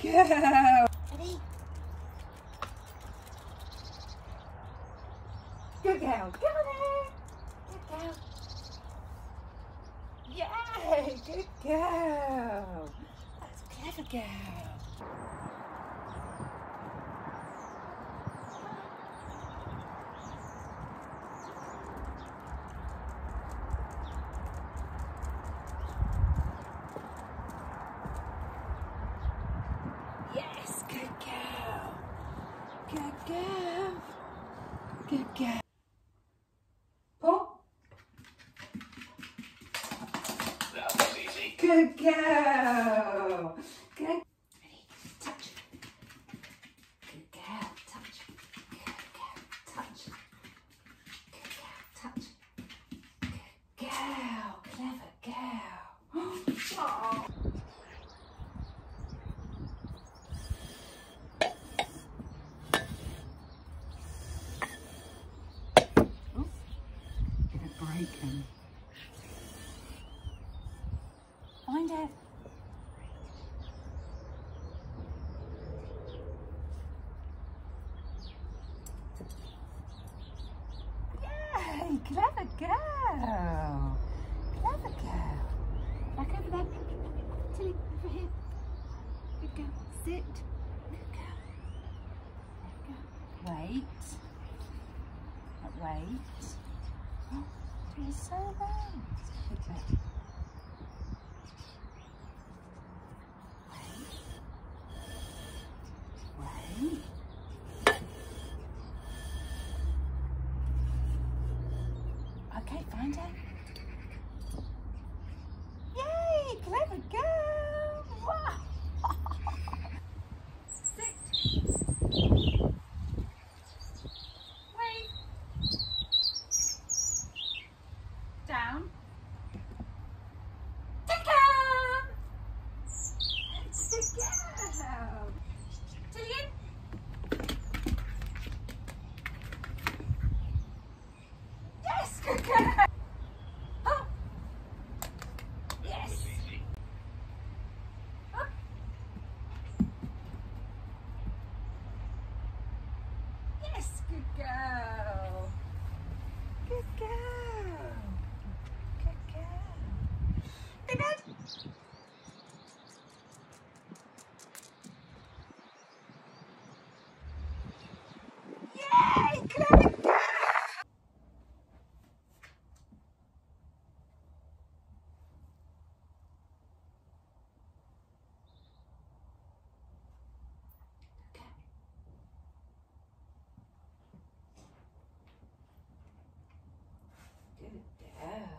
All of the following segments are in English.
girl. Ready? Good girl. Go there. Good girl. Yay, good girl. That's a clever girl. Yes, good girl. Good girl. Good girl. Paul. That was easy. Good girl. Good. Ready? Touch. Good girl. Touch. Good girl. Touch. Good girl. Touch. Good girl. Clever girl. Oh. Breaking. Find it. Yay! Clever girl. Clever girl. Back over there. Tilly, over here. Good girl. Sit. Good girl. Good girl. Wait. Wait. Oh, you're so right. Good girl. Wait. Okay, find her. Yay, clever girl. Wow. Sit. Wait. Down. Good girl. Good girl. Tillian. Yes, good girl. Oh. Yes. Oh. Yes, good girl. Good girl. Good girl. Big head. Yay, clever girl. Good girl.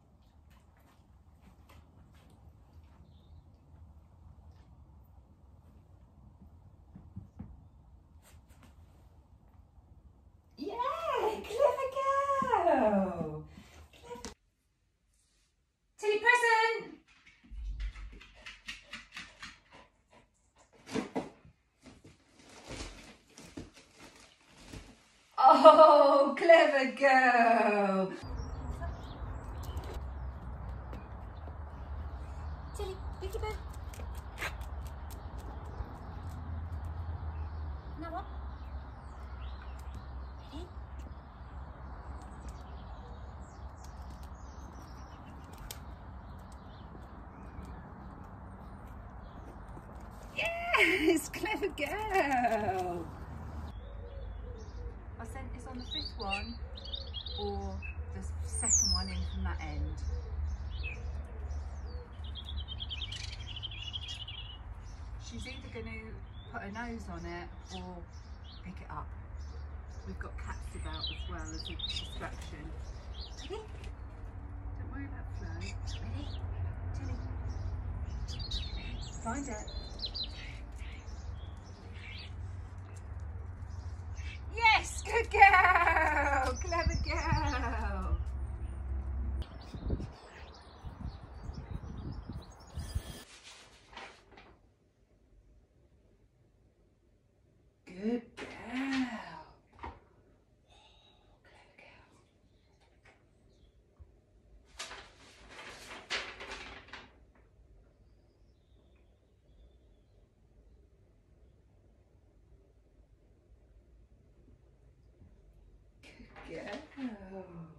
Yay, clever girl. Clever. Tilly, present. Oh, clever girl. Tilly, Vicky Boo. Now what? Ready? Yes, clever girl. I sent this on the 5th one or the 2nd one in from that end. She's either going to put her nose on it or pick it up. We've got cats about as well as a distraction. Tilly? Don't worry about Flo. Ready? Tilly? Find it. Yes, good girl! Clever girl! Good girl! Oh.